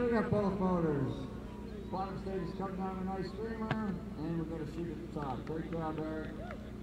we got both motors. Bottom stage is coming down a nice streamer, and we're going to shoot at the top. Great job, Eric.